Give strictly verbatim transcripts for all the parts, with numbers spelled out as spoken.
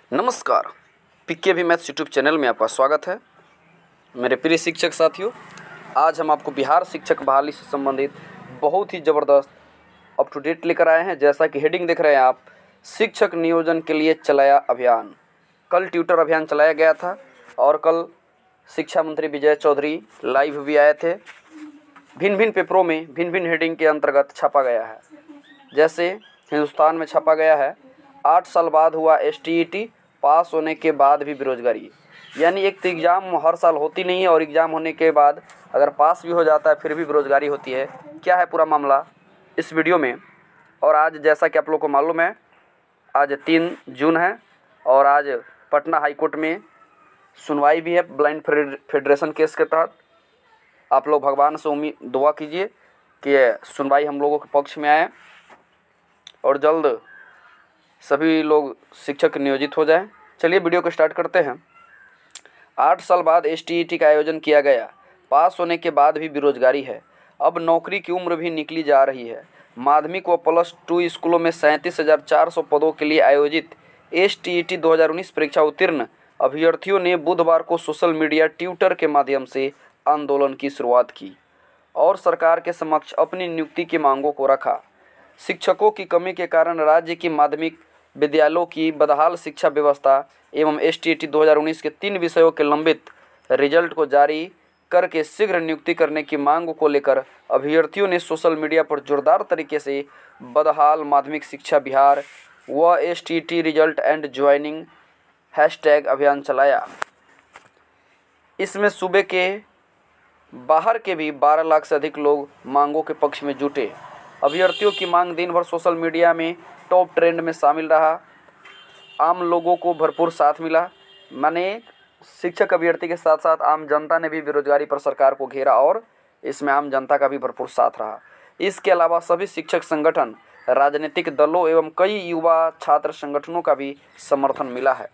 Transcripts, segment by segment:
नमस्कार, पीके भी maths YouTube channel में आपका स्वागत है। मेरे प्रिय शिक्षक साथियों, आज हम आपको बिहार शिक्षक बहाली से संबंधित बहुत ही ज़बरदस्त अप टू डेट लेकर आए हैं। जैसा कि हेडिंग देख रहे हैं आप, शिक्षक नियोजन के लिए चलाया अभियान। कल ट्विटर अभियान चलाया गया था और कल शिक्षा मंत्री विजय चौधरी लाइव भी आए थे। भिन्न भिन्न पेपरों में भिन्न भिन्न हेडिंग के अंतर्गत छापा गया है। जैसे हिंदुस्तान में छापा गया है, आठ साल बाद हुआ एस टी ई टी, पास होने के बाद भी बेरोजगारी। यानी एक तो एग्ज़ाम हर साल होती नहीं है और एग्ज़ाम होने के बाद अगर पास भी हो जाता है फिर भी बेरोजगारी होती है। क्या है पूरा मामला इस वीडियो में। और आज जैसा कि आप लोग को मालूम है, आज तीन जून है और आज पटना हाई कोर्ट में सुनवाई भी है ब्लाइंड फेडरेशन केस के तहत। आप लोग भगवान से उम्मीद दुआ कीजिए कि सुनवाई हम लोगों के पक्ष में आए और जल्द सभी लोग शिक्षक नियोजित हो जाएं। चलिए वीडियो को स्टार्ट करते हैं। आठ साल बाद एस टी ई टी का आयोजन किया गया, पास होने के बाद भी बेरोजगारी है। अब नौकरी की उम्र भी निकली जा रही है। माध्यमिक व प्लस टू स्कूलों में सैंतीस हज़ार चार सौ पदों के लिए आयोजित एस टी ई टी दो हज़ार उन्नीस परीक्षा उत्तीर्ण अभ्यर्थियों ने बुधवार को सोशल मीडिया ट्विटर के माध्यम से आंदोलन की शुरुआत की और सरकार के समक्ष अपनी नियुक्ति की मांगों को रखा। शिक्षकों की कमी के कारण राज्य की माध्यमिक विद्यालयों की बदहाल शिक्षा व्यवस्था एवं एस टी ई टी दो हज़ार उन्नीस के तीन विषयों के लंबित रिजल्ट को जारी करके शीघ्र नियुक्ति करने की मांग को लेकर अभ्यर्थियों ने सोशल मीडिया पर जोरदार तरीके से बदहाल माध्यमिक शिक्षा बिहार व S T E T result and joining hashtag अभियान चलाया। इसमें सूबे के बाहर के भी बारह लाख से अधिक लोग मांगों के पक्ष में जुटे। अभ्यर्थियों की मांग दिन भर सोशल मीडिया में टॉप ट्रेंड में शामिल रहा। आम लोगों को भरपूर साथ मिला। माने शिक्षक अभ्यर्थी के साथ साथ आम जनता ने भी बेरोजगारी पर सरकार को घेरा और इसमें आम जनता का भी भरपूर साथ रहा। इसके अलावा सभी शिक्षक संगठन, राजनीतिक दलों एवं कई युवा छात्र संगठनों का भी समर्थन मिला है।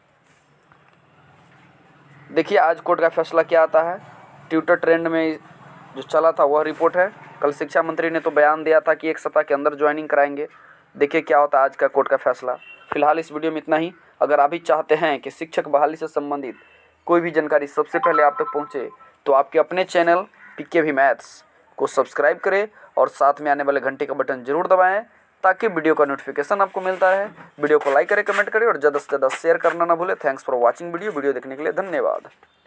देखिए आज कोर्ट का फैसला क्या आता है। ट्विटर ट्रेंड में जो चला था वह रिपोर्ट है। कल शिक्षा मंत्री ने तो बयान दिया था कि एक सप्ताह के अंदर ज्वाइनिंग कराएंगे। देखिए क्या होता है आज का कोर्ट का फैसला। फिलहाल इस वीडियो में इतना ही। अगर आप भी चाहते हैं कि शिक्षक बहाली से संबंधित कोई भी जानकारी सबसे पहले आप तक पहुंचे तो आपके अपने चैनल पीके भी मैथ्स को सब्सक्राइब करें और साथ में आने वाले घंटे का बटन जरूर दबाएं ताकि वीडियो का नोटिफिकेशन आपको मिलता रहे। वीडियो को लाइक करें, कमेंट करें और ज़्यादा से ज़्यादा शेयर करना ना भूलें। Thanks for watching video video देखने के लिए धन्यवाद।